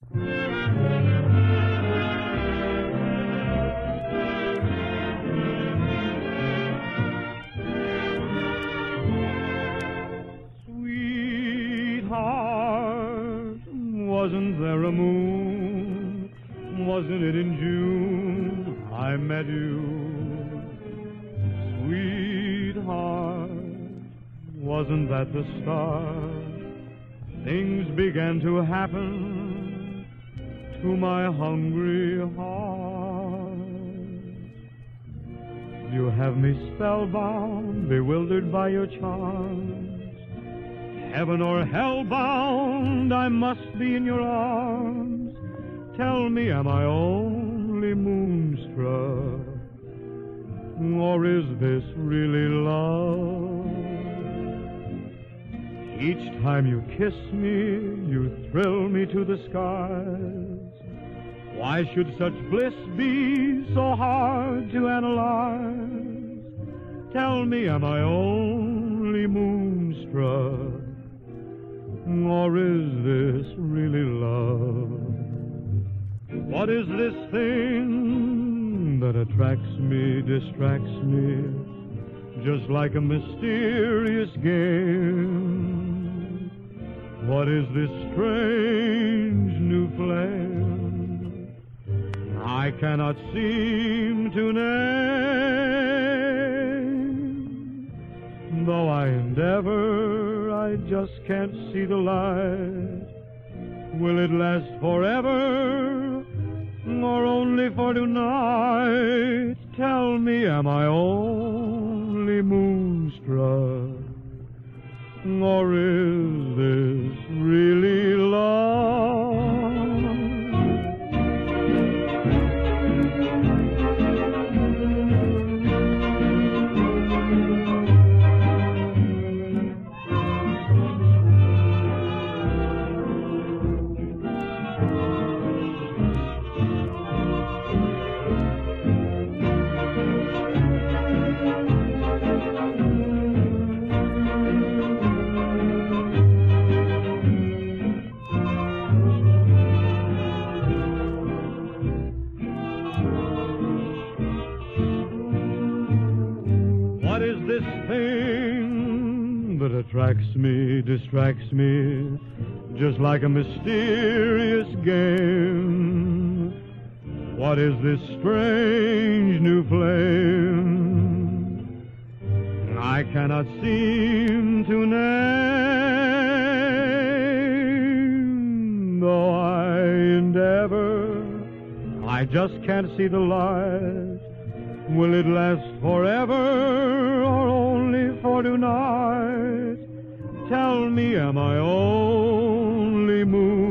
Sweetheart, wasn't there a moon? Wasn't it in June I met you? Sweetheart, wasn't that the start? Things began to happen to my hungry heart. You have me spellbound, bewildered by your charms. Heaven or hell bound, I must be in your arms. Tell me, am I only moonstruck? Or is this really love? Each time you kiss me, you thrill me to the skies. Why should such bliss be so hard to analyze? Tell me, am I only moonstruck? Or is this really love? What is this thing that attracts me, distracts me, just like a mysterious game? What is this strange new flame I cannot seem to name? Though I endeavor, I just can't see the light. Will it last forever, or only for tonight? Tell me, am I only moonstruck? Or is this really love? What is this thing that attracts me, distracts me, just like a mysterious game? What is this strange new flame I cannot seem to name? Though I endeavor, I just can't see the light. Will it last forever, or only for tonight? Tell me, am I only moon?